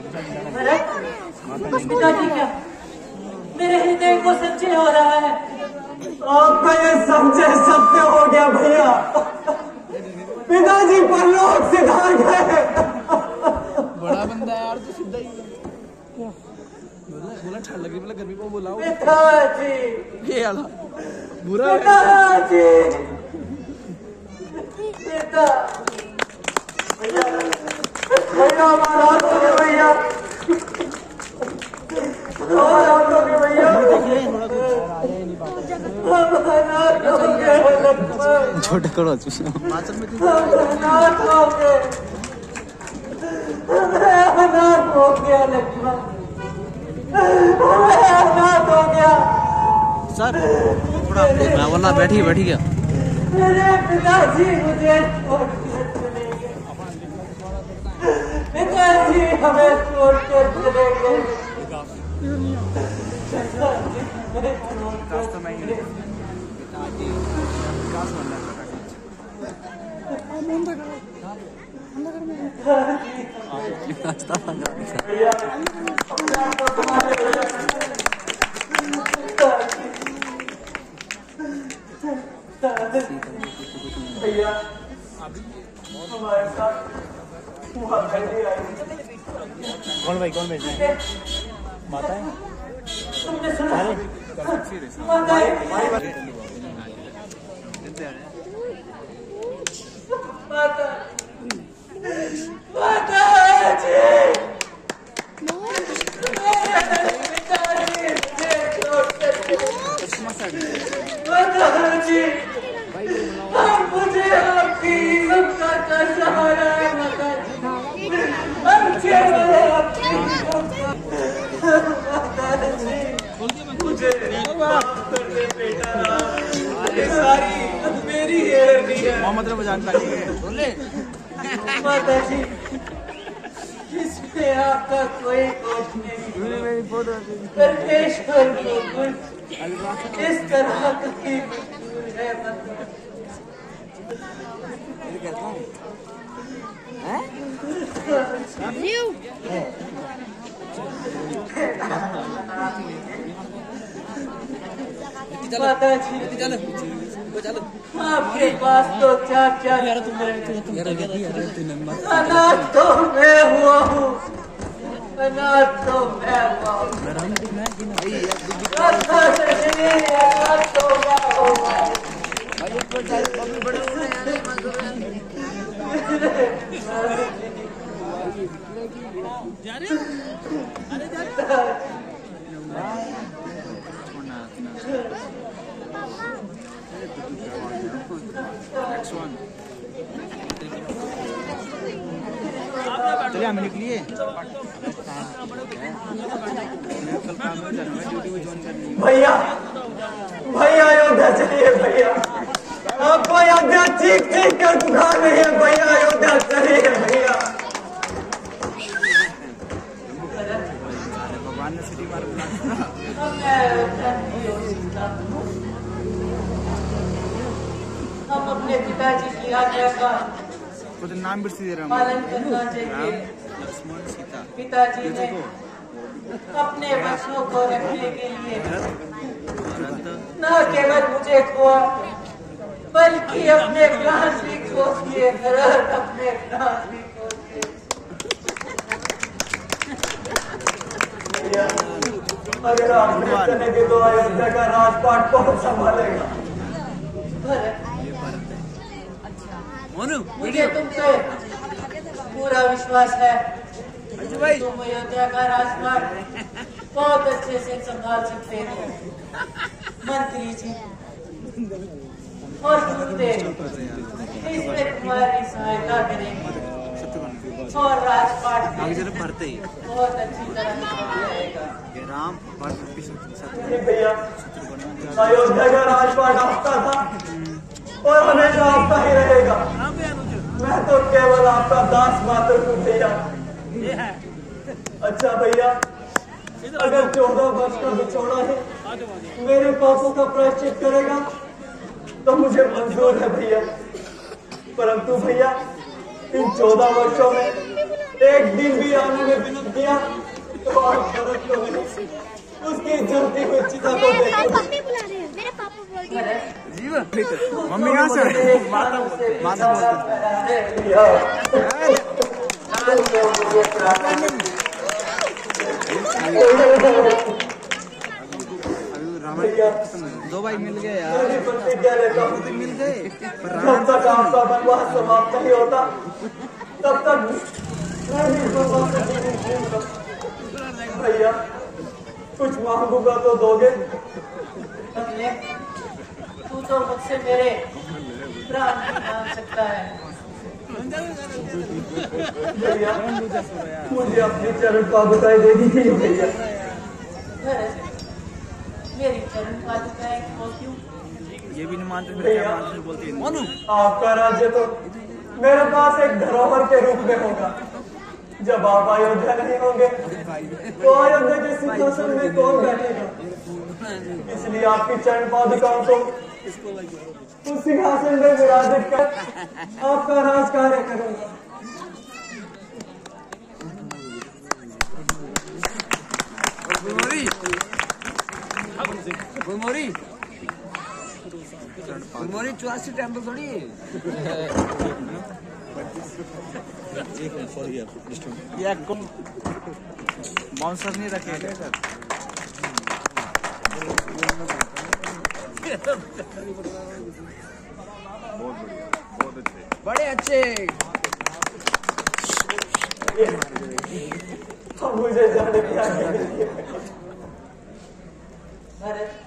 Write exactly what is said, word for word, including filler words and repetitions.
पिताजी क्या मेरे हृदय को सच्चे हो रहा है? आपका ये सच्चे सत्य हो गया भैया। पिताजी परलोक सिधार गए। बड़ा बंदा है यार, तो सीधा ही बोला बोला ठंड लगी, बोला गर्मी को बुलाओ। पिताजी ये आला बुरा पिताजी पिता भैया भैया महाराज हो गए भैया, महाराज हो गए भैया। छोटे करो अनाथ हो गए, अनाथ हो गया लक्ष्मण, अनाथ हो गया। सर थोड़ा वरना बैठी बैठी गया। मेरे पिताजी मुझे छोड़ कर चले गए, पिताजी हमें छोड़ कर चले गए, पिताजी हमें छोड़ कर चले गए। भैया भैया हमारे साथ वहाँ आई। कौन भाई कौन भेजा है? माता है? तुमने सुना? माता है? माता माता जी माता जी अब मुझे आपकी सबका का सहारा है। माता जी अब केवल आपकी माता जी मुझे माफ कर दे बेटा, ये सारी मेरी हेरनी है। मोहम्मद रमजान बोले माता जी इसमें आपका कोई दोष नहीं, परमेश्वर को कुछ इस तरह की मंजूर है। माता जी आपके पास तो क्या क्या अनाथ तो मैं हुआ हूँ, अनाथ तो मैं हुआ हूँ, अनाथ तो मैं हुआ। चलिए हम निकलिए। भैया भैया अयोध्या चलिए भैया, आपको अयोध्या चीख चीख कर पुकार रही है भैया, अयोध्या चलिए भैया। भगवान ने सिटी मार हम अपने पिताजी की आज्ञा का खुद नाम भी दे रहा पालन करना चाहिए। लक्ष्मण सीता पिताजी ने अपने बच्चों को रखने के लिए न केवल मुझे खोआ बल्कि अपने प्राण भी खो दिए, अपने प्राण भी खो दिए। अगर आप चले के तो अयोध्या का राजपाट कौन संभालेगा? मुझे तुम पे पूरा विश्वास है, तुम अयोध्या का राजपाट बहुत अच्छे से संभाल सकते हो। मंत्री जी और दूते इसमें तुम्हारी सहायता करेंगे और राजपाट बहुत अच्छी तरह संभालेगा। राम भैया अयोध्या का राजपाट आपका था और हमेशा आपका ही रहेगा। मैं तो केवल आपका दास मात्र हूँ भैया। अच्छा भैया, अगर चौदह वर्ष का बिछोड़ा है मेरे पापों का प्रायश्चित करेगा तो मुझे मंजूर है भैया, परंतु भैया इन चौदह वर्षों में एक दिन भी आने में विनती भैया तो और फर्क तो नहीं, उसकी जलती हुई चिता को देखो। मम्मी बुला रहे हैं, मेरे पापा बोल दिए। मम्मी यहाँ से माता माता दो भाई मिल गए यार, प्रतिज्ञा लेता हूँ मिल गए। जब तक आपका वनवास समाप्त नहीं होता तब तक मैं भी वनवास से जीवन जीऊंगा। भैया कुछ मांगूंगा तो दोगे? अपने तू तो मुझसे मेरे प्राण भी मांग सकता है। भैया मुझे अपनी चरण पादुकाएं दे दीजिए भैया। भरत, मेरी चरण पादुकाएं क्यों क्यों? ये भी नहीं मानते, फिर भैया क्या मानते बोलते हैं मानू। आपका राज्य तो मेरे पास एक धरोहर के रूप में होगा। जब आप अयोध्या नहीं होंगे तो अयोध्या के सिंहासन में कौन बैठेगा? इसलिए आपकी चरण पादुकाओं को उस सिंहासन में विराजित कर आपका राज कार्य करूंगा। गुलमोरी गुलमोरी गुलमोरी चौरासी टेम्पल थोड़ी है। ये बाउंसर नहीं रखे बड़े अच्छे। अब मुझे जाने की आज्ञा दीजिए। भरत,